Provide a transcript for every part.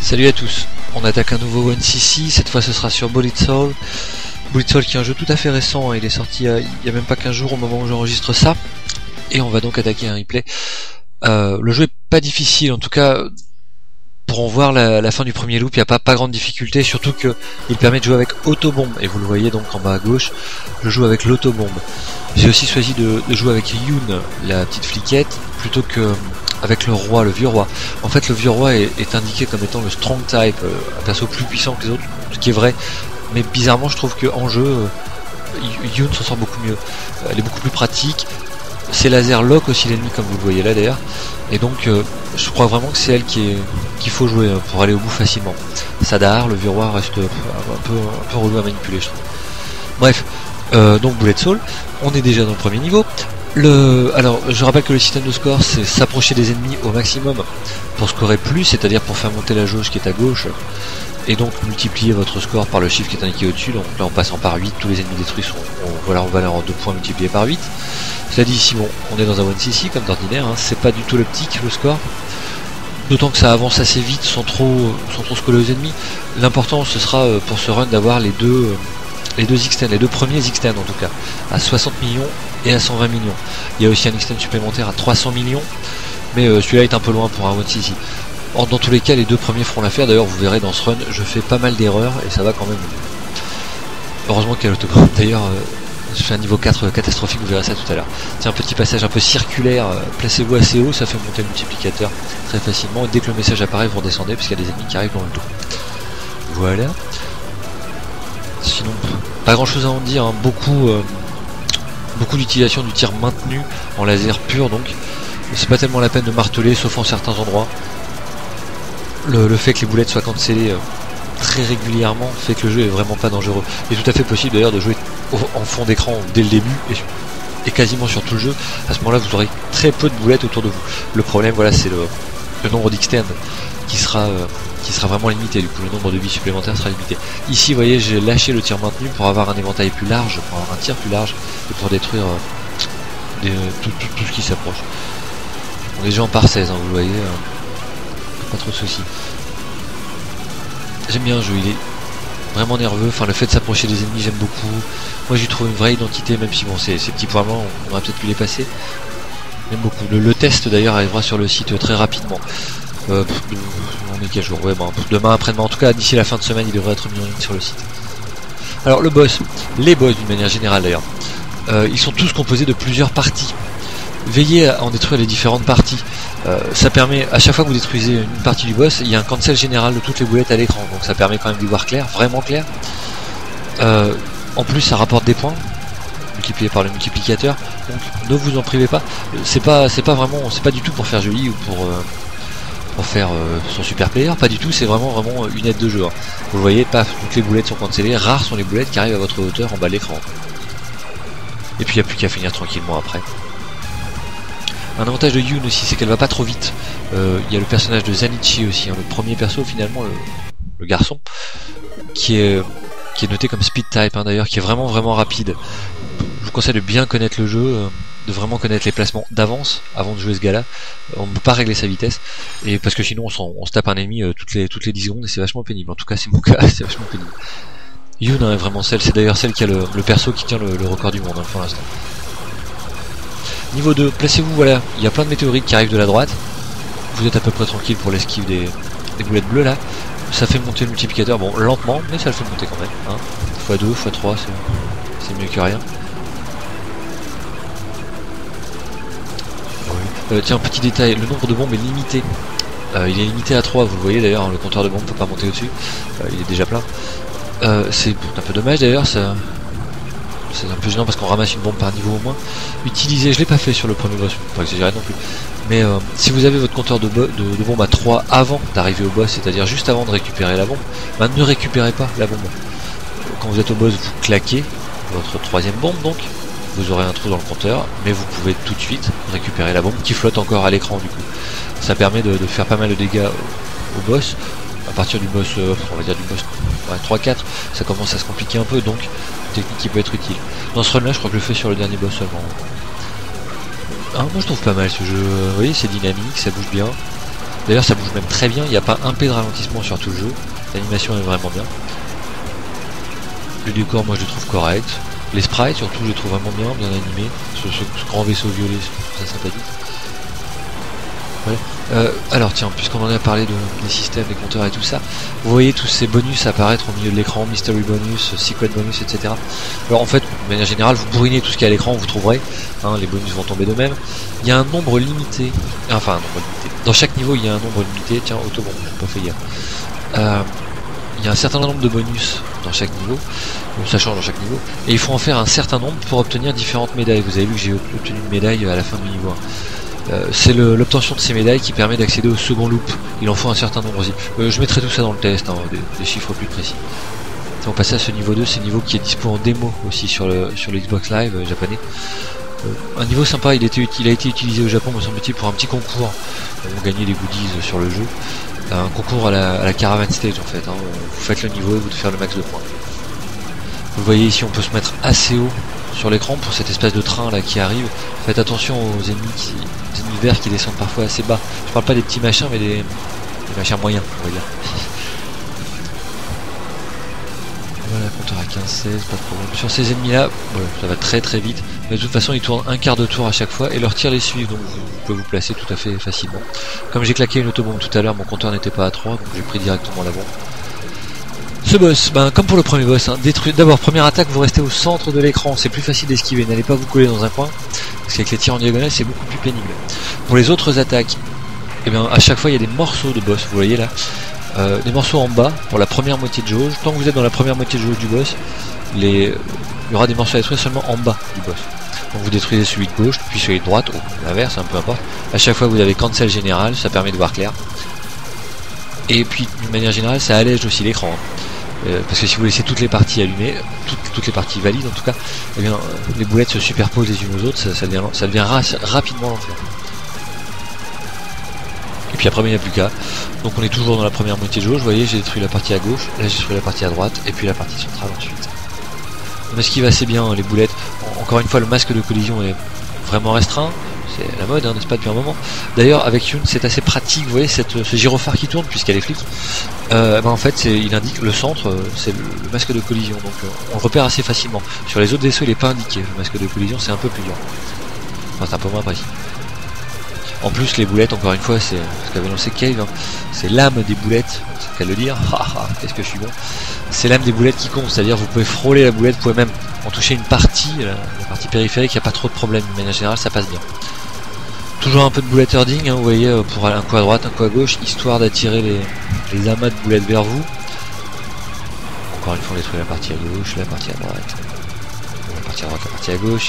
Salut à tous, on attaque un nouveau 1cc, cette fois ce sera sur Bullet Soul. Bullet Soul qui est un jeu tout à fait récent, il est sorti il y a même pas 15 jours au moment où j'enregistre ça. Et on va donc attaquer un replay. Le jeu est pas difficile, en tout cas pour en voir la fin du premier loop, il n'y a pas grande difficulté, surtout que il permet de jouer avec autobombe, et vous le voyez donc en bas à gauche, je joue avec l'autobombe. J'ai aussi choisi de jouer avec Yoon, la petite fliquette, plutôt que avec le roi, le vieux roi. En fait, le vieux roi est indiqué comme étant le strong type, un perso plus puissant que les autres, ce qui est vrai, mais bizarrement je trouve qu'en jeu, Yoon s'en sort beaucoup mieux. Elle est beaucoup plus pratique. Ses lasers lock aussi l'ennemi, comme vous le voyez là d'ailleurs, et donc je crois vraiment que c'est elle qu'il faut jouer pour aller au bout facilement. Sadar, le vieux roi, reste un peu relou à manipuler, je trouve. Bref, donc Bullet Soul, on est déjà dans le premier niveau. Alors je rappelle que le système de score, c'est s'approcher des ennemis au maximum pour scorer plus, c'est-à-dire pour faire monter la jauge qui est à gauche, et donc multiplier votre score par le chiffre qui est indiqué au-dessus. Donc là en passant par 8, tous les ennemis détruits sont en valeur en 2 points multipliés par 8. Cela dit, ici bon, on est dans un 1cc comme d'ordinaire, hein, c'est pas du tout l'optique le score, d'autant que ça avance assez vite sans trop se coller aux ennemis. L'important ce sera pour ce run d'avoir les deux extends, les deux premiers extends en tout cas, à 60 millions et à 120 millions. Il y a aussi un extend supplémentaire à 300 millions, mais celui-là est un peu loin pour un 1cc. Or, dans tous les cas, les deux premiers feront l'affaire. D'ailleurs, vous verrez dans ce run, je fais pas mal d'erreurs et ça va quand même. Heureusement qu'il y a l'autographe. D'ailleurs, je fais un niveau 4 catastrophique, vous verrez ça tout à l'heure. C'est un petit passage un peu circulaire, placez-vous assez haut, ça fait monter le multiplicateur très facilement. Et dès que le message apparaît, vous redescendez, puisqu'il y a des ennemis qui arrivent dans le dos. Voilà. Sinon, pas grand chose à en dire, hein. Beaucoup d'utilisation du tir maintenu en laser pur, donc c'est pas tellement la peine de marteler, sauf en certains endroits. Le fait que les boulettes soient cancellées très régulièrement fait que le jeu est vraiment pas dangereux. Il est tout à fait possible d'ailleurs de jouer en fond d'écran dès le début et quasiment sur tout le jeu. À ce moment-là, vous aurez très peu de boulettes autour de vous. Le problème, voilà, c'est le nombre d'extends qui sera vraiment limité. Du coup, le nombre de vies supplémentaires sera limité. Ici, vous voyez, j'ai lâché le tir maintenu pour avoir un éventail plus large, pour avoir un tir plus large et pour détruire tout ce qui s'approche. On est déjà en par 16, hein, vous le voyez. Pas trop de soucis. J'aime bien le jeu, il est vraiment nerveux, enfin le fait de s'approcher des ennemis j'aime beaucoup. Moi j'y trouve une vraie identité, même si bon ces petits points blancs on aurait peut-être pu les passer. J'aime beaucoup. Le test d'ailleurs arrivera sur le site très rapidement. On est quel jour? Ouais, bon, demain, après-demain, en tout cas d'ici la fin de semaine il devrait être mis en ligne sur le site. Alors les boss d'une manière générale d'ailleurs, ils sont tous composés de plusieurs parties. Veillez à en détruire les différentes parties. Ça permet, à chaque fois que vous détruisez une partie du boss, il y a un cancel général de toutes les boulettes à l'écran, donc ça permet quand même d'y voir clair, vraiment clair. En plus ça rapporte des points, multipliés par le multiplicateur, donc ne vous en privez pas. C'est pas du tout pour faire joli ou pour faire son super player, pas du tout, c'est vraiment une aide de jeu. Hein. Vous le voyez, paf, toutes les boulettes sont cancellées, rares sont les boulettes qui arrivent à votre hauteur en bas de l'écran. Et puis il n'y a plus qu'à finir tranquillement après. Un avantage de Yoon aussi, c'est qu'elle va pas trop vite. Il y a le personnage de Zanichi aussi, hein, le premier perso finalement, le garçon, qui est noté comme speed type, hein, d'ailleurs, qui est vraiment rapide. Je vous conseille de bien connaître le jeu, de vraiment connaître les placements d'avance avant de jouer ce gars-là. On ne peut pas régler sa vitesse, et parce que sinon on se tape un ennemi toutes les 10 secondes et c'est vachement pénible. En tout cas c'est mon cas, c'est vachement pénible. Yoon est vraiment c'est d'ailleurs celle qui a le perso qui tient le record du monde, hein, pour l'instant. Niveau 2, placez-vous, voilà, il y a plein de météorites qui arrivent de la droite. Vous êtes à peu près tranquille pour l'esquive des boulettes bleues là. Ça fait monter le multiplicateur, bon lentement, mais ça le fait monter quand même. Hein. x2, x3, c'est mieux que rien. Oui. Tiens, petit détail, le nombre de bombes est limité. Il est limité à 3, vous le voyez d'ailleurs, hein, le compteur de bombes ne peut pas monter au-dessus. Il est déjà plein. C'est un peu dommage d'ailleurs, ça... C'est un peu gênant parce qu'on ramasse une bombe par niveau au moins. Utilisez, je l'ai pas fait sur le premier boss, pas exagérer non plus. Mais si vous avez votre compteur de bombe à 3 avant d'arriver au boss, c'est-à-dire juste avant de récupérer la bombe, ben ne récupérez pas la bombe. Quand vous êtes au boss, vous claquez votre troisième bombe donc, vous aurez un trou dans le compteur, mais vous pouvez tout de suite récupérer la bombe qui flotte encore à l'écran du coup. Ça permet de faire pas mal de dégâts au boss. À partir du boss, on va dire du boss 3-4, ça commence à se compliquer un peu, donc technique qui peut être utile. Dans ce run là, je crois que je le fais sur le dernier boss seulement. Ah, moi je trouve pas mal ce jeu, vous voyez, c'est dynamique, ça bouge bien. D'ailleurs ça bouge même très bien, il n'y a pas un P de ralentissement sur tout le jeu. L'animation est vraiment bien. Le décor moi je le trouve correct. Les sprites surtout je les trouve vraiment bien animés. Ce grand vaisseau violet, je trouve ça sympathique. Ouais. Alors tiens, puisqu'on en a parlé des systèmes, des compteurs et tout ça, vous voyez tous ces bonus apparaître au milieu de l'écran, mystery bonus, secret bonus, etc. Alors en fait, de manière générale, vous bourrinez tout ce qu'il y a à l'écran, vous trouverez, hein, les bonus vont tomber d'eux-mêmes. Il y a un nombre limité, enfin un nombre limité. Dans chaque niveau, il y a un nombre limité, tiens, autobombe, j'ai pas fait gaffe. Il y a un certain nombre de bonus dans chaque niveau, ça change dans chaque niveau, et il faut en faire un certain nombre pour obtenir différentes médailles. Vous avez vu que j'ai obtenu une médaille à la fin du niveau 1. C'est l'obtention de ces médailles qui permet d'accéder au second loop. Il en faut un certain nombre aussi. Je mettrai tout ça dans le test, hein, des chiffres plus précis. Si on passe à ce niveau 2, c'est le niveau qui est dispo en démo aussi sur le Xbox Live japonais. Un niveau sympa, il a été utilisé au Japon, me semble-t-il, pour un petit concours pour gagner des goodies sur le jeu. Un concours à la Caravan Stage en fait. Hein. Vous faites le niveau et vous devez faire le max de points. Vous voyez ici, on peut se mettre assez haut sur l'écran pour cette espèce de train là qui arrive. Faites attention aux ennemis verts qui descendent parfois assez bas. Je parle pas des petits machins mais des machins moyens on va dire. Voilà, compteur à 15-16, pas de problème. Sur ces ennemis là, voilà, ça va très très vite. Mais de toute façon ils tournent un quart de tour à chaque fois et leurs tirs les suivent, donc vous pouvez vous placer tout à fait facilement. Comme j'ai claqué une autobombe tout à l'heure, mon compteur n'était pas à 3, donc j'ai pris directement la bombe. Ce boss, comme pour le premier boss, hein, d'abord première attaque, vous restez au centre de l'écran, c'est plus facile d'esquiver, n'allez pas vous coller dans un coin, parce qu'avec les tirs en diagonale c'est beaucoup plus pénible. Pour les autres attaques, et bien à chaque fois il y a des morceaux de boss, vous voyez là, des morceaux en bas pour la première moitié de jauge. Tant que vous êtes dans la première moitié de jauge du boss, il y aura des morceaux à détruire seulement en bas du boss. Donc vous détruisez celui de gauche, puis celui de droite, ou l'inverse, peu importe. À chaque fois vous avez cancel général, ça permet de voir clair. Et puis d'une manière générale ça allège aussi l'écran. Parce que si vous laissez toutes les parties allumées, toutes les parties valides en tout cas, eh bien, les boulettes se superposent les unes aux autres, ça devient rapidement l'enfer. Et puis après il n'y a plus qu'à. Donc on est toujours dans la première moitié de jauge, vous voyez j'ai détruit la partie à gauche, là j'ai détruit la partie à droite, et puis la partie centrale ensuite. On esquive assez bien les boulettes. Encore une fois le masque de collision est vraiment restreint. C'est la mode, hein, n'est-ce pas, depuis un moment. D'ailleurs, avec Yun, c'est assez pratique, vous voyez, ce gyrophare qui tourne, puisqu'elle est flic. En fait, il indique le centre, c'est le masque de collision, donc on le repère assez facilement. Sur les autres vaisseaux, il n'est pas indiqué, le masque de collision, c'est un peu plus dur. Enfin, c'est un peu moins précis. En plus, les boulettes, encore une fois, c'est ce qu'avait annoncé Cave, hein, c'est l'âme des boulettes, c'est qu'à le dire, qu'est-ce que je suis bon. C'est l'âme des boulettes qui compte, c'est-à-dire vous pouvez frôler la boulette, vous pouvez même en toucher une partie, la partie périphérique, il n'y a pas trop de problème, de manière générale, ça passe bien. Toujours un peu de bullet herding, hein, vous voyez, pour un coup à droite, un coup à gauche, histoire d'attirer les amas de boulettes vers vous. Encore une fois, on détruit la partie à gauche, la partie à droite, la partie à droite, la partie à gauche.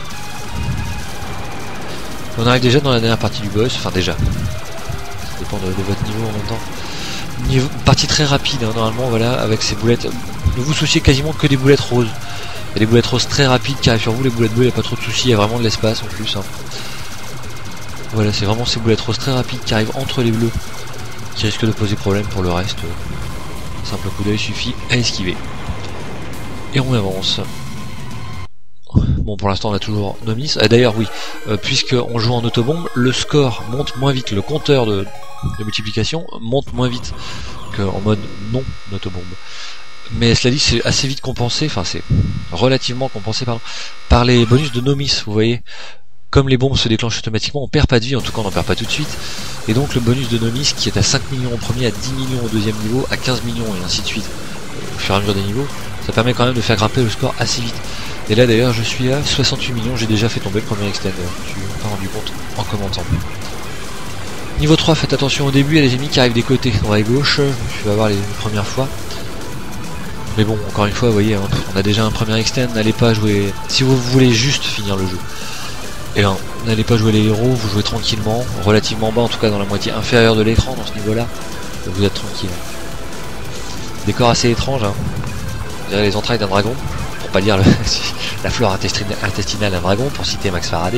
On arrive déjà dans la dernière partie du boss, enfin déjà, ça dépend de votre niveau en même temps. Partie très rapide, hein, normalement, voilà, avec ces boulettes. Ne vous souciez quasiment que des boulettes roses. Il y a des boulettes roses très rapides qui arrivent sur vous, les boulettes bleues, il n'y a pas trop de soucis, il y a vraiment de l'espace en plus. Hein. Voilà, c'est vraiment ces boulettes roses très rapides qui arrivent entre les bleus qui risquent de poser problème. Pour le reste, simple coup d'œil suffit à esquiver. Et on avance. Bon, pour l'instant on a toujours Nomis. D'ailleurs oui, puisqu'on joue en autobombe, le score monte moins vite, le compteur de multiplication monte moins vite qu'en mode non autobombe. Mais cela dit, c'est assez vite compensé, enfin c'est relativement compensé par les bonus de Nomis, vous voyez. Comme les bombes se déclenchent automatiquement, on perd pas de vie, en tout cas on n'en perd pas tout de suite. Et donc le bonus de Nomis qui est à 5 millions au premier, à 10 millions au deuxième niveau, à 15 millions et ainsi de suite, au fur et à mesure des niveaux, ça permet quand même de faire grimper le score assez vite. Et là d'ailleurs je suis à 68 millions, j'ai déjà fait tomber le premier extend, je me suis pas rendu compte en commentant. Niveau 3, faites attention au début, il y a les ennemis qui arrivent des côtés, dans la gauche, je vais avoir les premières fois. Mais bon, encore une fois, vous voyez, hein, on a déjà un premier extend, n'allez pas jouer, si vous voulez juste finir le jeu. Et bien, n'allez pas jouer les héros, vous jouez tranquillement, relativement bas, en tout cas dans la moitié inférieure de l'écran, dans ce niveau-là, vous êtes tranquille. Décor assez étrange, hein. Vous verrez les entrailles d'un dragon, pour pas dire la flore intestinale d'un dragon, pour citer Max Faraday.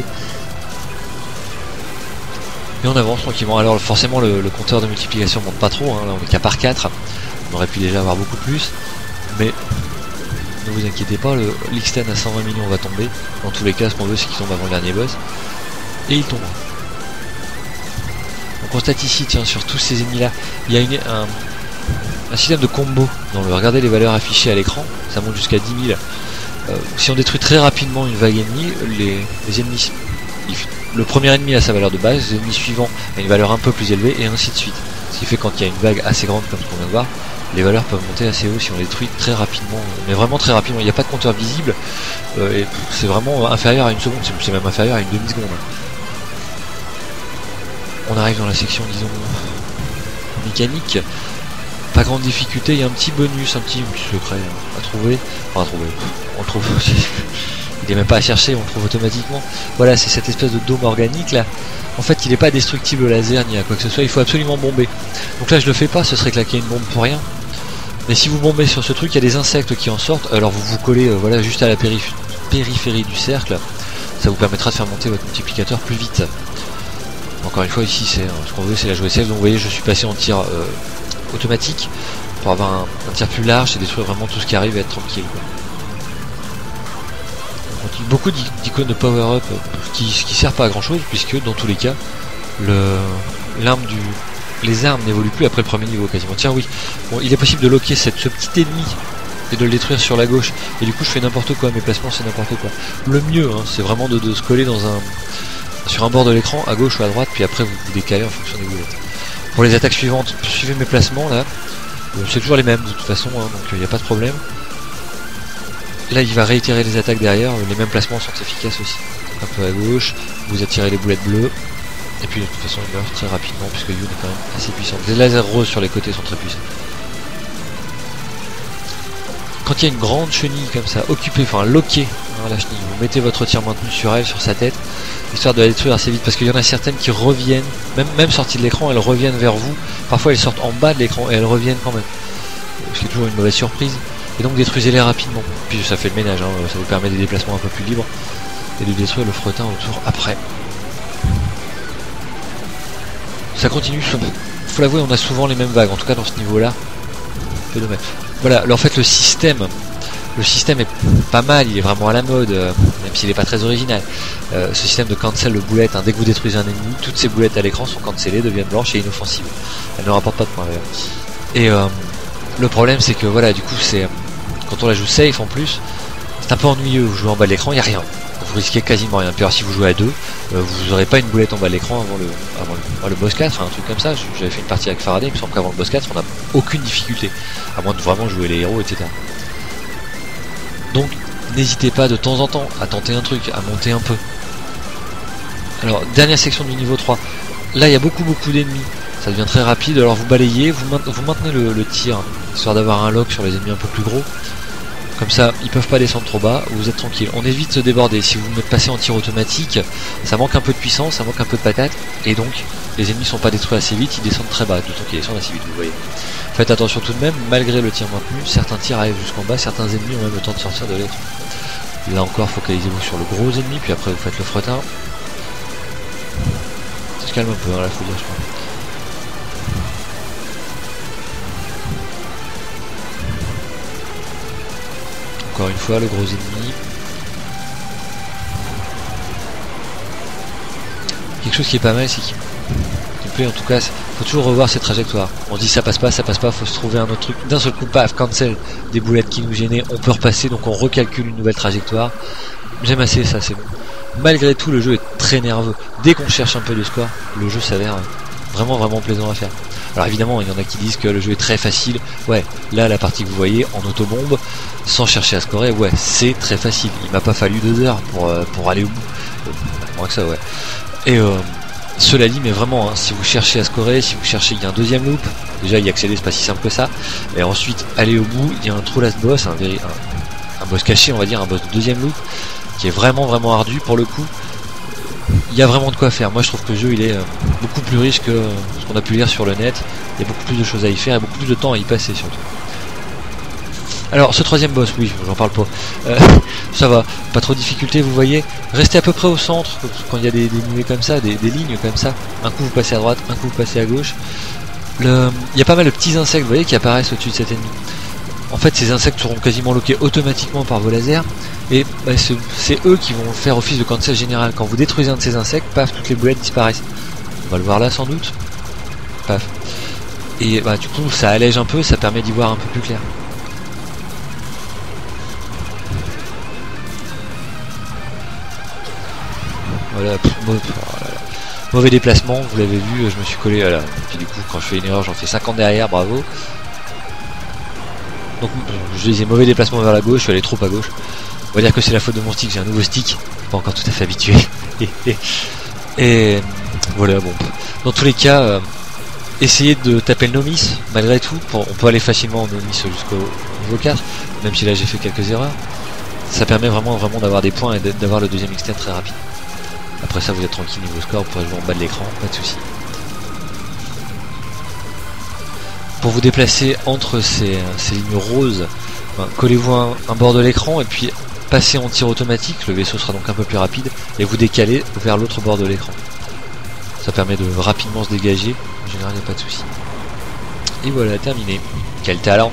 Et on avance tranquillement. Alors forcément le compteur de multiplication monte pas trop, hein. Là on est qu'à par 4, on aurait pu déjà avoir beaucoup plus, mais ne vous inquiétez pas, l'Xten à 120 millions va tomber. Dans tous les cas, ce qu'on veut, c'est qu'il tombe avant le dernier boss. Et il tombe. Donc constate ici, tiens, sur tous ces ennemis là, il y a un système de combo. Regardez les valeurs affichées à l'écran, ça monte jusqu'à 10 000. Si on détruit très rapidement une vague ennemie, les ennemis, le premier ennemi a sa valeur de base, l'ennemi suivant a une valeur un peu plus élevée, et ainsi de suite. Ce qui fait quand il y a une vague assez grande comme ce qu'on vient de voir, les valeurs peuvent monter assez haut si on les détruit très rapidement, mais vraiment très rapidement. Il n'y a pas de compteur visible, et c'est vraiment inférieur à une seconde, c'est même inférieur à une demi-seconde. On arrive dans la section, disons, mécanique. Pas grande difficulté, il y a un petit bonus, un petit secret à trouver. Enfin, à trouver, on le trouve. Il n'est même pas à chercher, on le trouve automatiquement. Voilà, c'est cette espèce de dôme organique là. En fait, il n'est pas destructible au laser ni à quoi que ce soit, il faut absolument bomber. Donc là, je le fais pas, ce serait claquer une bombe pour rien. Mais si vous bombez sur ce truc, il y a des insectes qui en sortent, alors vous vous collez voilà, juste à la périphérie du cercle. Ça vous permettra de faire monter votre multiplicateur plus vite. Encore une fois, ici, ce qu'on veut, c'est la jouer safe. Donc vous voyez, je suis passé en tir automatique pour avoir un tir plus large et détruire vraiment tout ce qui arrive et être tranquille, quoi. On continue beaucoup d'icônes de power-up qui servent pas à grand chose, puisque dans tous les cas, les armes n'évoluent plus après le premier niveau quasiment. Tiens, oui, bon, il est possible de loquer ce petit ennemi et de le détruire sur la gauche, et du coup je fais n'importe quoi, mes placements c'est n'importe quoi. Le mieux, hein, c'est vraiment de se coller sur un bord de l'écran, à gauche ou à droite, puis après vous décalez en fonction des boulettes. Pour les attaques suivantes, suivez mes placements là, c'est toujours les mêmes de toute façon, hein, donc il n'y a pas de problème. Là il va réitérer les attaques derrière, les mêmes placements sont efficaces aussi. Un peu à gauche, vous attirez les boulettes bleues, et puis de toute façon il meurt très rapidement puisque Yoon est quand même assez puissant. Les lasers roses sur les côtés sont très puissants. Quand il y a une grande chenille comme ça, occupée, enfin loquée, hein, la chenille, vous mettez votre tir maintenu sur elle, sur sa tête, histoire de la détruire assez vite, parce qu'il y en a certaines qui reviennent, même sorties de l'écran, elles reviennent vers vous. Parfois elles sortent en bas de l'écran et elles reviennent quand même. Ce qui est toujours une mauvaise surprise. Et donc détruisez-les rapidement. Puis ça fait le ménage, hein, ça vous permet des déplacements un peu plus libres et de détruire le fretin autour après. Ça continue, faut l'avouer, on a souvent les mêmes vagues, en tout cas dans ce niveau-là. Peu de même. Voilà, alors en fait le système est pas mal, il est vraiment à la mode, même s'il n'est pas très original. Ce système de cancel de boulettes, hein, dès que vous détruisez un ennemi, toutes ces boulettes à l'écran sont cancellées, deviennent blanches et inoffensives. Elles ne rapportent pas de points d'ailleurs. Et le problème c'est que voilà, du coup c'est quand on la joue safe en plus, c'est un peu ennuyeux, vous jouez en bas de l'écran, il n'y a rien. Vous risquez quasiment rien. Puis alors si vous jouez à deux, vous n'aurez pas une boulette en bas de l'écran avant le boss 4, un truc comme ça. J'avais fait une partie avec Faraday, il me semble qu'avant le boss 4 on n'a aucune difficulté, à moins de vraiment jouer les héros, etc. Donc n'hésitez pas de temps en temps à tenter un truc, à monter un peu. Alors dernière section du niveau 3, là il y a beaucoup d'ennemis, ça devient très rapide, alors vous balayez, vous maintenez le tir, histoire d'avoir un lock sur les ennemis un peu plus gros. Comme ça, ils peuvent pas descendre trop bas, vous êtes tranquille. On évite de se déborder. Si vous me passez en tir automatique, ça manque un peu de puissance, ça manque un peu de patate, et donc les ennemis sont pas détruits assez vite, ils descendent très bas, d'autant qu'ils descendent assez vite, vous voyez. Faites attention tout de même, malgré le tir maintenu, certains tirs arrivent jusqu'en bas, certains ennemis ont même le temps de sortir de l'écran. Là encore, focalisez-vous sur le gros ennemi, puis après vous faites le fretin. Ça se calme un peu, hein, là, faut dire, je crois. Encore une fois, le gros ennemi. Quelque chose qui est pas mal, c'est qu'il me plaît en tout cas, faut toujours revoir ses trajectoires. On se dit ça passe pas, faut se trouver un autre truc. D'un seul coup, paf, cancel des boulettes qui nous gênaient, on peut repasser, donc on recalcule une nouvelle trajectoire. J'aime assez ça, c'est bon. Malgré tout, le jeu est très nerveux. Dès qu'on cherche un peu de score, le jeu s'avère vraiment plaisant à faire. Alors évidemment, il y en a qui disent que le jeu est très facile. Ouais, là, la partie que vous voyez en autobombe, sans chercher à scorer, ouais, c'est très facile. Il m'a pas fallu 2 heures pour aller au bout. Moins que ça, ouais. Et cela dit, mais vraiment, hein, si vous cherchez à scorer, si vous cherchez, il y a un deuxième loop. Déjà, y accéder, c'est pas si simple que ça. Et ensuite, aller au bout, il y a un true last boss, un boss caché, on va dire, un boss de deuxième loop, qui est vraiment ardu pour le coup. Il y a vraiment de quoi faire. Moi je trouve que le jeu il est beaucoup plus riche que ce qu'on a pu lire sur le net. Il y a beaucoup plus de choses à y faire et beaucoup plus de temps à y passer surtout. Alors ce troisième boss, oui, j'en parle pas. Ça va, pas trop de difficulté, vous voyez. Restez à peu près au centre quand il y a des nuées comme ça, des lignes comme ça. Un coup vous passez à droite, un coup vous passez à gauche. Il y a pas mal de petits insectes, vous voyez, qui apparaissent au-dessus de cet ennemi. En fait, ces insectes seront quasiment loqués automatiquement par vos lasers. Et bah, c'est eux qui vont faire office de cancel général. Quand vous détruisez un de ces insectes, paf, toutes les boulettes disparaissent. On va le voir là sans doute. paf. Et bah du coup ça allège un peu, ça permet d'y voir un peu plus clair. Voilà, mauvais déplacement, vous l'avez vu, je me suis collé, voilà. Et puis du coup quand je fais une erreur j'en fais 50 derrière, bravo. Donc je disais mauvais déplacement vers la gauche, je suis allé trop à gauche. On va dire que c'est la faute de mon stick, j'ai un nouveau stick, pas encore tout à fait habitué. Et voilà, bon. Dans tous les cas, essayez de taper le novice, malgré tout. On peut aller facilement en novice jusqu'au niveau 4, même si là j'ai fait quelques erreurs. Ça permet vraiment d'avoir des points et d'avoir le deuxième externe très rapide. Après ça, vous êtes tranquille niveau score, vous pourrez jouer en bas de l'écran, pas de soucis. Pour vous déplacer entre ces lignes roses, collez-vous un bord de l'écran et puis passez en tir automatique, le vaisseau sera donc un peu plus rapide, et vous décalez vers l'autre bord de l'écran. Ça permet de rapidement se dégager, en général il n'y a pas de souci. Et voilà, terminé. Quel talent!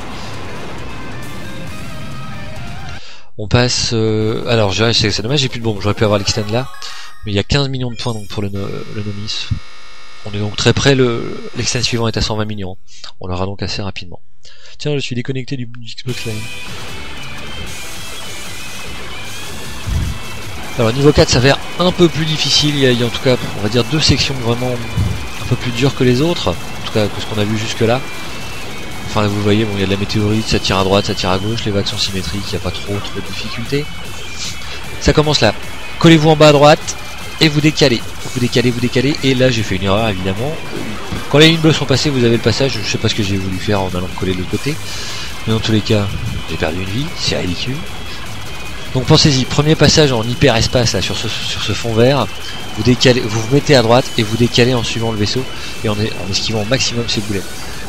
On passe... alors c'est dommage, j'ai plus de bombes, j'aurais pu avoir l'extend là, mais il y a 15 millions de points donc pour le novice. On est donc très près, l'extend suivant est à 120 millions. On l'aura donc assez rapidement. Tiens, je suis déconnecté du Xbox Live. Alors niveau 4 ça s'avère un peu plus difficile, il y a en tout cas on va dire deux sections vraiment un peu plus dures que les autres, en tout cas que ce qu'on a vu jusque là. Enfin là vous voyez, bon il y a de la météorite, ça tire à droite, ça tire à gauche, les vagues sont symétriques, il n'y a pas trop de difficultés. Ça commence là, collez-vous en bas à droite et vous décalez, et là j'ai fait une erreur évidemment. Quand les lignes bleues sont passées vous avez le passage, je sais pas ce que j'ai voulu faire en allant me coller de l'autre côté, mais dans tous les cas j'ai perdu une vie, c'est ridicule. Donc pensez-y, premier passage en hyperespace là sur ce fond vert, vous décalez, vous vous mettez à droite et vous décalez en suivant le vaisseau et en esquivant au maximum ces boulets.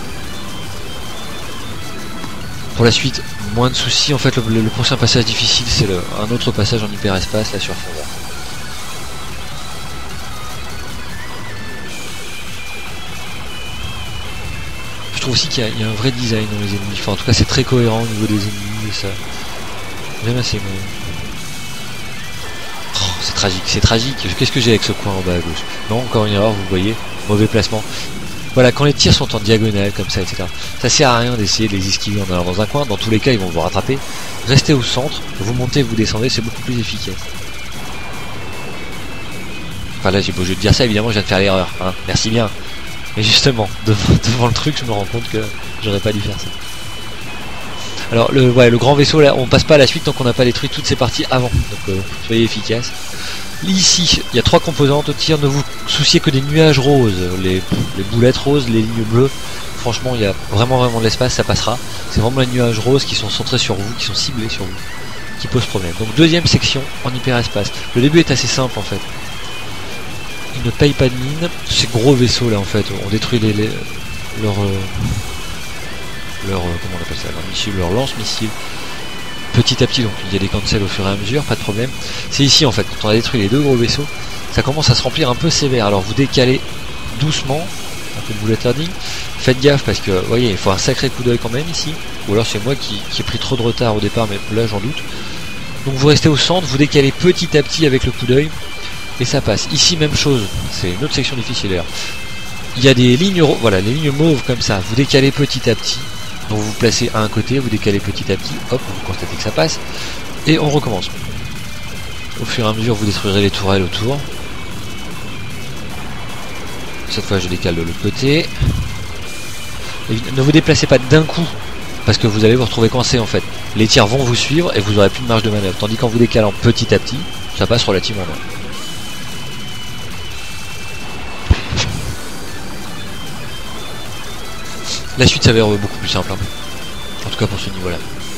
Pour la suite, moins de soucis, en fait le prochain passage difficile c'est un autre passage en hyperespace là sur fond vert. Je trouve aussi qu'il y a un vrai design dans les ennemis, enfin en tout cas c'est très cohérent au niveau des ennemis et ça... J'aime assez, mais... Oh, c'est tragique. Qu'est-ce que j'ai avec ce coin en bas à gauche? Non, encore une erreur, vous voyez, mauvais placement. Voilà, quand les tirs sont en diagonale, comme ça, etc. Ça sert à rien d'essayer de les esquiver en allant dans un coin. Dans tous les cas, ils vont vous rattraper. Restez au centre, vous montez, vous descendez, c'est beaucoup plus efficace. Enfin là, j'ai beau jeu de dire ça, évidemment, je viens de faire l'erreur. Hein. Merci bien. Mais justement, devant le truc, je me rends compte que j'aurais pas dû faire ça. Alors le grand vaisseau là, on passe pas à la suite tant qu'on n'a pas détruit toutes ces parties avant, donc soyez efficaces. Ici, il y a trois composantes au tir, ne vous souciez que des nuages roses, les boulettes roses, les lignes bleues. Franchement, il y a vraiment de l'espace, ça passera. C'est vraiment les nuages roses qui sont centrés sur vous, qui sont ciblés sur vous, qui posent problème. Donc deuxième section en hyperespace. Le début est assez simple en fait. Ils ne payent pas de mine. Ces gros vaisseaux là en fait, on détruit leurs comment on appelle ça, leur missile, leur lance-missile petit à petit, donc il y a des cancels au fur et à mesure, pas de problème. C'est ici en fait, quand on a détruit les deux gros vaisseaux, ça commence à se remplir un peu sévère, alors vous décalez doucement, un peu de bullet herding, faites gaffe parce que, vous voyez, il faut un sacré coup d'œil quand même ici, ou alors c'est moi qui ai pris trop de retard au départ, mais là j'en doute. Donc vous restez au centre, vous décalez petit à petit avec le coup d'œil, et ça passe. Ici même chose, c'est une autre section difficile d'ailleurs. Il y a des lignes, voilà, les lignes mauves comme ça, vous décalez petit à petit. Donc vous vous placez à un côté, vous décalez petit à petit, hop, vous constatez que ça passe, et on recommence. Au fur et à mesure, vous détruirez les tourelles autour. Cette fois, je décale de l'autre côté. Et ne vous déplacez pas d'un coup, parce que vous allez vous retrouver coincé en fait. Les tirs vont vous suivre et vous n'aurez plus de marge de manœuvre. Tandis qu'en vous décalant petit à petit, ça passe relativement loin. La suite s'avère beaucoup plus simple, hein. En tout cas pour ce niveau-là.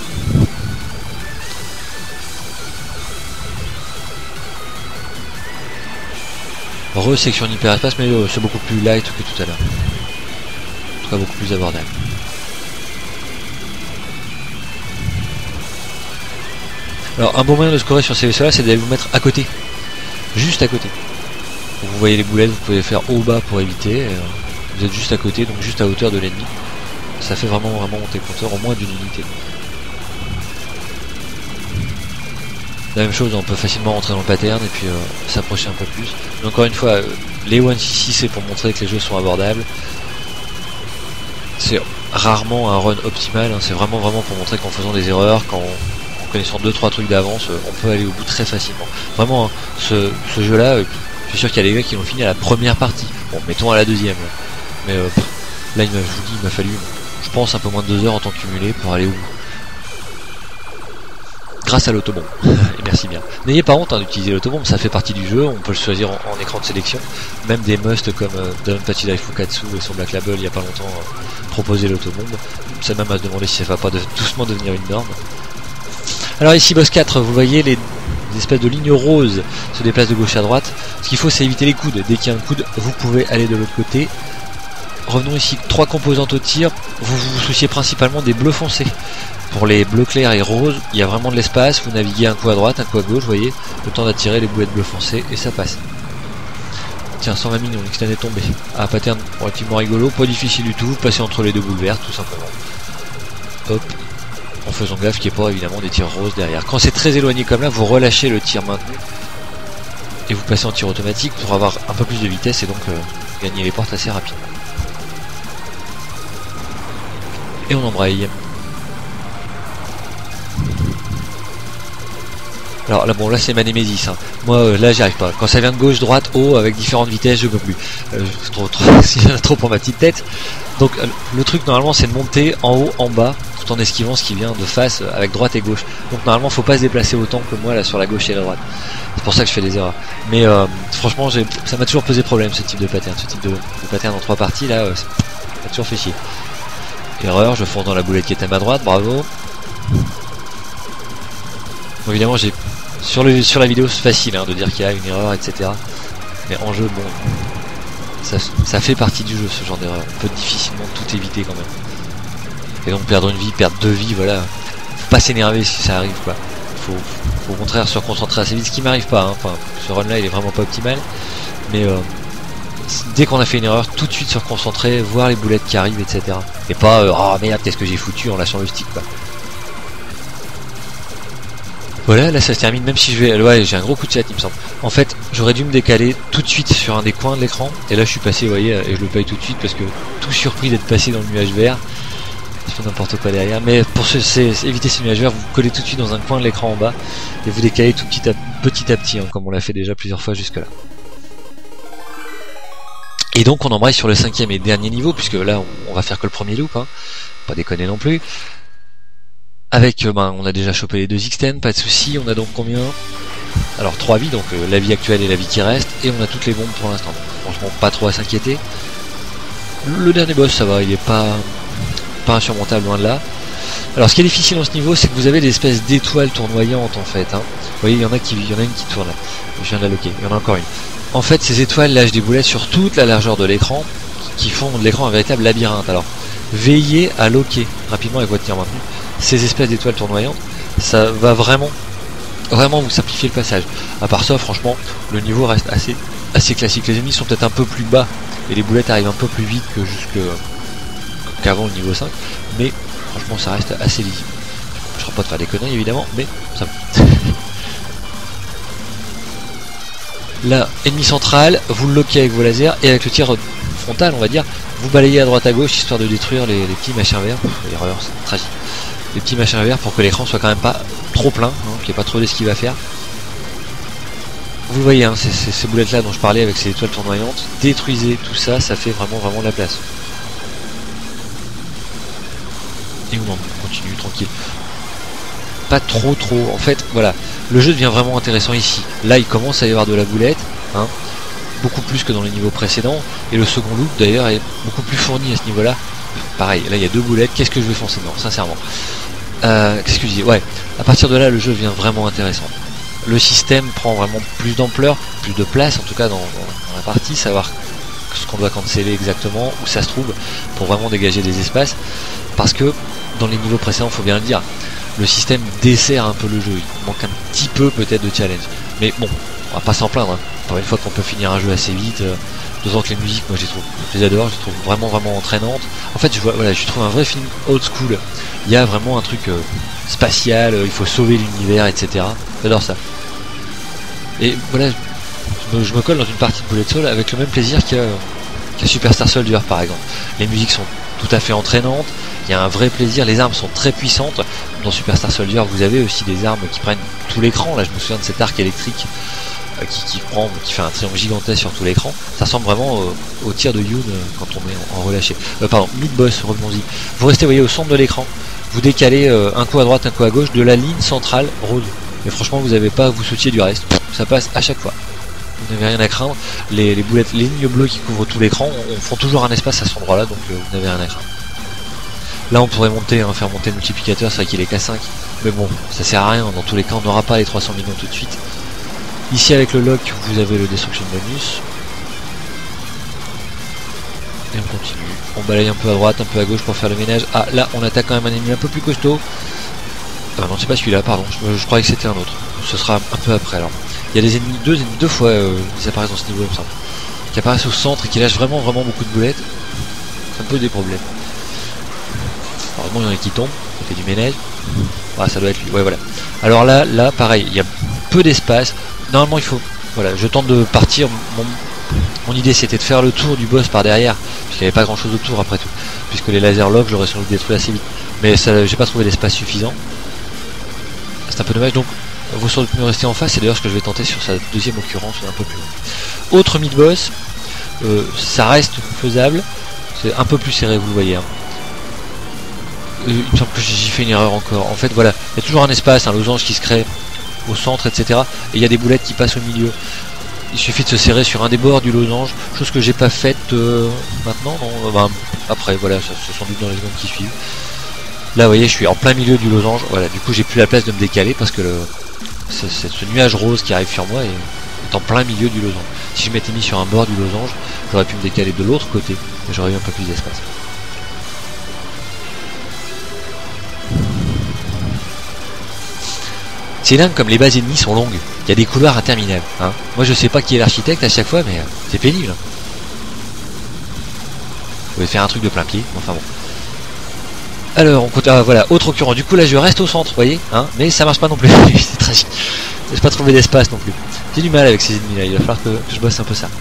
Section hyperespace, mais c'est beaucoup plus light que tout à l'heure. En tout cas beaucoup plus abordable. Alors un bon moyen de scorer sur ces vaisseaux-là, c'est d'aller vous mettre à côté. Juste à côté. Donc, vous voyez les boulettes, vous pouvez faire haut bas pour éviter. Vous êtes juste à côté, donc juste à hauteur de l'ennemi. Ça fait vraiment monter le compteur au moins d'une unité. La même chose, on peut facilement rentrer dans le pattern et puis s'approcher un peu plus. Mais encore une fois, les 1cc c'est pour montrer que les jeux sont abordables. c'est rarement un run optimal, hein. C'est vraiment pour montrer qu'en faisant des erreurs, en connaissant 2-3 trucs d'avance, on peut aller au bout très facilement. Vraiment, hein, ce jeu là, je suis sûr qu'il y a des gars qui l'ont fini à la première partie. Bon, mettons à la deuxième là. Mais là je vous dis, il m'a fallu, je pense, un peu moins de 2 heures en temps cumulé pour aller au bout. Grâce à l'autobombe. Et merci bien. N'ayez pas honte, hein, d'utiliser l'autobombe, ça fait partie du jeu, on peut le choisir en écran de sélection. Même des musts comme Danmachi Daifukatsu et son Black Label il y a pas longtemps proposaient l'autobombe. Ça même à se demander si ça va pas doucement devenir une norme. Alors ici boss 4, vous voyez les espèces de lignes roses se déplacent de gauche à droite. Ce qu'il faut, c'est éviter les coudes. Dès qu'il y a un coude, vous pouvez aller de l'autre côté. Revenons ici, 3 composantes au tir. Vous vous souciez principalement des bleus foncés. Pour les bleus clairs et roses, il y a vraiment de l'espace. Vous naviguez un coup à droite, un coup à gauche, vous voyez, le temps d'attirer les boulettes bleu foncé et ça passe. Tiens, 120 millions, l'extend est tombé. Ah, pattern relativement rigolo, pas difficile du tout. Vous passez entre les deux boules vertes, tout simplement. Hop. En faisant gaffe qu'il n'y ait pas évidemment des tirs roses derrière. Quand c'est très éloigné comme là, vous relâchez le tir maintenu et vous passez en tir automatique pour avoir un peu plus de vitesse et donc gagner les portes assez rapidement. Et on embraye. Alors là bon, là c'est ma némésis, hein. Moi là j'y arrive pas. Quand ça vient de gauche, droite, haut avec différentes vitesses, je peux plus. C'est trop trop pour ma petite tête. Donc le truc normalement c'est de monter en haut, en bas, tout en esquivant ce qui vient de face avec droite et gauche. Donc normalement faut pas se déplacer autant que moi là sur la gauche et la droite. C'est pour ça que je fais des erreurs. Mais franchement ça m'a toujours posé problème ce type de pattern, ce type de pattern en 3 parties là, ça m'a toujours fait chier. Erreur, je fonce dans la boulette qui est à ma droite, bravo. Bon, évidemment j'ai sur la vidéo c'est facile hein, de dire qu'il y a une erreur, etc. Mais en jeu, bon, ça fait partie du jeu ce genre d'erreur. On peut difficilement tout éviter quand même. Et donc perdre une vie, perdre 2 vies, voilà. Faut pas s'énerver si ça arrive quoi. Faut au contraire se reconcentrer assez vite, ce qui m'arrive pas, hein. Enfin, ce run là il est vraiment pas optimal. Mais dès qu'on a fait une erreur, tout de suite se reconcentrer, voir les boulettes qui arrivent, etc. Et pas oh merde, qu'est-ce que j'ai foutu en lâchant le stick quoi. Voilà, là ça se termine, même si je vais... Ouais, j'ai un gros coup de chat il me semble. En fait, j'aurais dû me décaler tout de suite sur un des coins de l'écran. Et là je suis passé, vous voyez, et je le paye tout de suite parce que tout surpris d'être passé dans le nuage vert. Je fais n'importe quoi derrière. Mais pour éviter ces nuages verts, vous collez tout de suite dans un coin de l'écran en bas. Et vous décalez tout petit à petit, hein, comme on l'a fait déjà plusieurs fois jusque là. Et donc on embraye sur le 5e et dernier niveau, puisque là on va faire que le premier loop, hein. Pas déconner non plus. Avec, on a déjà chopé les 2 X10, pas de soucis. On a donc combien? Alors 3 vies, donc la vie actuelle et la vie qui reste, et on a toutes les bombes pour l'instant. Franchement, pas trop à s'inquiéter. Le dernier boss, ça va, il est pas insurmontable, loin de là. Alors ce qui est difficile dans ce niveau, c'est que vous avez des espèces d'étoiles tournoyantes en fait, hein. Vous voyez, il y en a une qui tourne là. Je viens de la loquer, il y en a encore une. En fait, ces étoiles lâchent des boulettes sur toute la largeur de l'écran, qui font de l'écran un véritable labyrinthe. Alors, veillez à loquer rapidement avec votre tir maintenu ces espèces d'étoiles tournoyantes, ça va vraiment vous simplifier le passage. À part ça, franchement, le niveau reste assez classique. Les ennemis sont peut-être un peu plus bas et les boulettes arrivent un peu plus vite que qu'avant le niveau 5, mais franchement ça reste assez lisible. Je ne ferai pas de faire des conneries évidemment, mais ça va. Là, ennemi central, vous le loquez avec vos lasers et avec le tir frontal, on va dire, vous balayez à droite à gauche histoire de détruire les petits machins verts. L'erreur, c'est tragique. Les petits machins verts pour que l'écran soit quand même pas trop plein, hein, qu'il n'y ait pas trop d'esquive à faire. Vous le voyez, hein, ces boulettes là dont je parlais avec ces étoiles tournoyantes, détruisez tout ça, ça fait vraiment la place. Et on continue tranquille. Pas trop, en fait, voilà, le jeu devient vraiment intéressant ici. Là il commence à y avoir de la boulette, hein, beaucoup plus que dans les niveaux précédents, et le second loop d'ailleurs est beaucoup plus fourni à ce niveau là. Pareil, là il y a 2 boulettes, qu'est-ce que je vais foncer? Non, sincèrement. Qu'est-ce que je dis? Ouais, à partir de là le jeu devient vraiment intéressant. Le système prend vraiment plus d'ampleur, plus de place en tout cas dans la partie, savoir ce qu'on doit canceller exactement, où ça se trouve, pour vraiment dégager des espaces. Parce que dans les niveaux précédents, faut bien le dire, le système dessert un peu le jeu, il manque un petit peu peut-être de challenge. Mais bon, on va pas s'en plaindre, hein. Pour une fois qu'on peut finir un jeu assez vite, d'autant que les musiques, moi je les adore, je les trouve vraiment entraînantes. En fait, je trouve un vrai film old school. Il y a vraiment un truc spatial, il faut sauver l'univers, etc. J'adore ça. Et voilà, je me colle dans une partie de Bullet Soul avec le même plaisir qu'à Super Star Soldier par exemple. Les musiques sont tout à fait entraînante, il y a un vrai plaisir, les armes sont très puissantes. Dans Superstar Soldier vous avez aussi des armes qui prennent tout l'écran, là je me souviens de cet arc électrique qui fait un triangle gigantesque sur tout l'écran. Ça ressemble vraiment au tir de Yoon quand on est en relâché. Pardon, mid-boss, revenons-y. Vous restez, vous voyez, au centre de l'écran, vous décalez un coup à droite, un coup à gauche de la ligne centrale rose. Et franchement vous n'avez pas à vous soucier du reste, ça passe à chaque fois. Vous n'avez rien à craindre, les boulettes, les lignes bleues qui couvrent tout l'écran font toujours un espace à cet endroit là, donc vous n'avez rien à craindre. Là on pourrait monter, faire monter le multiplicateur, c'est vrai qu'il est qu'à 5, mais bon, ça sert à rien, dans tous les cas on n'aura pas les 300 millions tout de suite. Ici avec le lock vous avez le destruction bonus. Et on continue, on balaye un peu à droite, un peu à gauche pour faire le ménage. Ah là on attaque quand même un ennemi un peu plus costaud. Non c'est pas celui-là, pardon, je croyais que c'était un autre, ce sera un peu après alors. Il y a des ennemis, deux fois ils apparaissent dans ce niveau, il me semble, qui apparaissent au centre et qui lâchent vraiment beaucoup de boulettes. C'est un peu des problèmes. Heureusement il y en a qui tombent, ça fait du ménage. Ah ça doit être lui, ouais voilà. Alors là pareil, il y a peu d'espace. Normalement il faut, voilà, je tente de partir, mon idée c'était de faire le tour du boss par derrière, puisqu'il n'y avait pas grand chose autour après tout, puisque les laser lock j'aurais sans doute détruit assez vite, mais ça j'ai pas trouvé l'espace suffisant, c'est un peu dommage, donc vous sans doute mieux rester en face, c'est d'ailleurs ce que je vais tenter sur sa deuxième occurrence un peu plus loin. Autre mid-boss, ça reste faisable, c'est un peu plus serré, vous le voyez, hein. Il me semble que j'y fais une erreur encore, en fait voilà, il y a toujours un espace, un losange qui se crée au centre, etc. Et il y a des boulettes qui passent au milieu. Il suffit de se serrer sur un des bords du losange, chose que j'ai pas faite maintenant, non, après voilà, ça se sont doute dans les secondes qui suivent. Là vous voyez je suis en plein milieu du losange, voilà, du coup j'ai plus la place de me décaler parce que ce nuage rose qui arrive sur moi est en plein milieu du losange. Si je m'étais mis sur un bord du losange, j'aurais pu me décaler de l'autre côté, et j'aurais eu un peu plus d'espace. C'est dingue comme les bases ennemies sont longues, il y a des couloirs interminables, hein. Moi je sais pas qui est l'architecte à chaque fois, mais c'est pénible. Vous pouvez faire un truc de plein pied, enfin bon. Alors on continue, voilà, autre occurrence, du coup là je reste au centre, vous voyez, hein, mais ça marche pas non plus, c'est tragique. J'ai pas trouvé d'espace non plus. J'ai du mal avec ces ennemis là, il va falloir que je bosse un peu ça.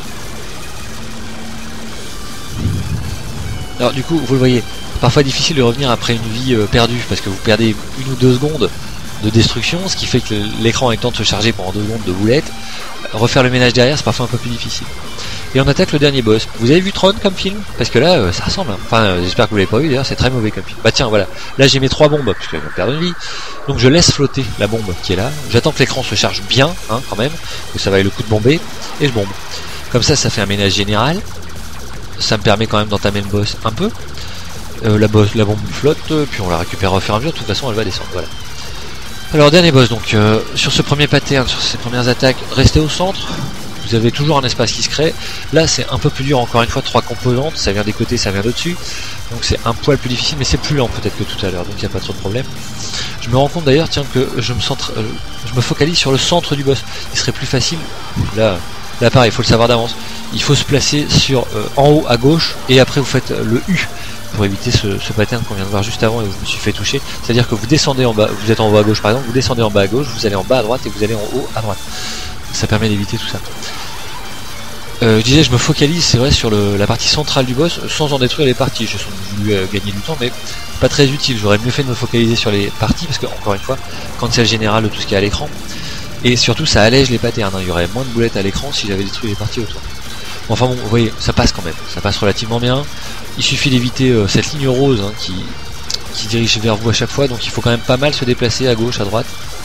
Alors du coup, vous le voyez, parfois difficile de revenir après une vie perdue, parce que vous perdez 1 ou 2 secondes de destruction, ce qui fait que l'écran a le temps de se charger pendant 2 secondes de boulettes. Refaire le ménage derrière c'est parfois un peu plus difficile. Et on attaque le dernier boss. Vous avez vu Tron comme film? Parce que là ça ressemble, hein. Enfin j'espère que vous l'avez pas vu, d'ailleurs c'est très mauvais comme film. Bah tiens voilà, là j'ai mes 3 bombes, puisque je vais perdre une vie. Donc je laisse flotter la bombe qui est là. J'attends que l'écran se charge bien, hein, quand même, que ça vaille le coup de bomber, et je bombe. Comme ça fait un ménage général. Ça me permet quand même d'entamer le boss un peu. La bombe flotte, puis on la récupère au fur et à mesure, de toute façon elle va descendre, voilà. Alors dernier boss, donc sur ce premier pattern, sur ces premières attaques, restez au centre, vous avez toujours un espace qui se crée. Là c'est un peu plus dur, encore une fois, 3 composantes, ça vient des côtés, ça vient de dessus, donc c'est un poil plus difficile, mais c'est plus lent peut-être que tout à l'heure, donc il n'y a pas trop de problème. Je me rends compte d'ailleurs, tiens, que je me focalise sur le centre du boss, il serait plus facile, là pareil, il faut le savoir d'avance, il faut se placer sur en haut à gauche, et après vous faites le U, pour éviter ce pattern qu'on vient de voir juste avant et où je me suis fait toucher. C'est-à-dire que vous descendez en bas, vous êtes en haut à gauche par exemple, vous descendez en bas à gauche, vous allez en bas à droite et vous allez en haut à droite. Ça permet d'éviter tout ça. Je disais, je me focalise, c'est vrai, sur la partie centrale du boss, sans en détruire les parties. J'ai sans doute voulu gagner du temps, mais pas très utile. J'aurais mieux fait de me focaliser sur les parties, parce que, encore une fois, quand c'est le général de tout ce qui est à l'écran, et surtout ça allège les patterns, hein. Il y aurait moins de boulettes à l'écran si j'avais détruit les parties autour. Enfin bon, vous voyez, ça passe quand même, ça passe relativement bien. Il suffit d'éviter cette ligne rose, hein, qui dirige vers vous à chaque fois, donc il faut quand même pas mal se déplacer à gauche, à droite.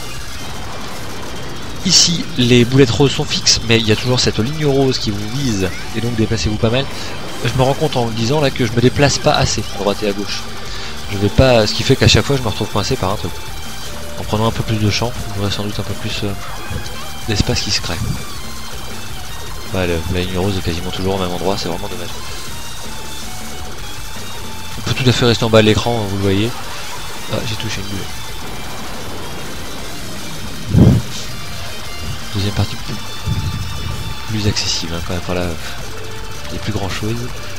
Ici, les boulettes roses sont fixes, mais il y a toujours cette ligne rose qui vous vise, et donc déplacez-vous pas mal. Je me rends compte en le disant là que je me déplace pas assez à droite et à gauche. Je vais pas, ce qui fait qu'à chaque fois je me retrouve coincé par un truc. En prenant un peu plus de champ, vous aurez sans doute un peu plus d'espace qui se crée. Bah, la ligne rose est quasiment toujours au même endroit, c'est vraiment dommage. On peut tout à fait rester en bas de l'écran, vous le voyez. Ah, j'ai touché une boulette. Deuxième partie plus accessible, hein, quand même. Par là, il n'y a plus grand chose.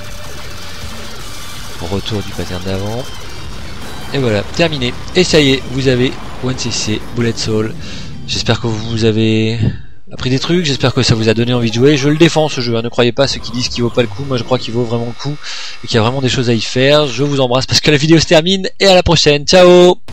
Retour du pattern d'avant. Et voilà, terminé. Et ça y est, vous avez 1cc Bullet Soul. J'espère que vous avez appris des trucs, j'espère que ça vous a donné envie de jouer. Je le défends ce jeu, hein. Ne croyez pas ceux qui disent qu'il vaut pas le coup, moi je crois qu'il vaut vraiment le coup et qu'il y a vraiment des choses à y faire. Je vous embrasse parce que la vidéo se termine et à la prochaine, ciao.